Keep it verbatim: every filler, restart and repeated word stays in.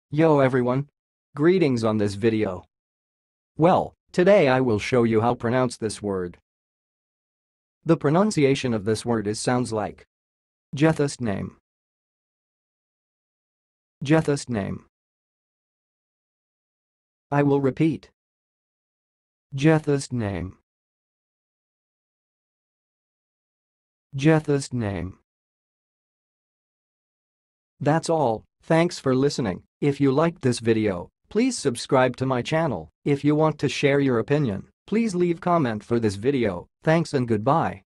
Yo everyone! Greetings on this video. Well, today I will show you how to pronounce this word. The pronunciation of this word is sounds like Gethostname. Gethostname. I will repeat. Gethostname. Gethostname. That's all. Thanks for listening. If you liked this video, please subscribe to my channel. If you want to share your opinion, please leave comment for this video. Thanks and goodbye.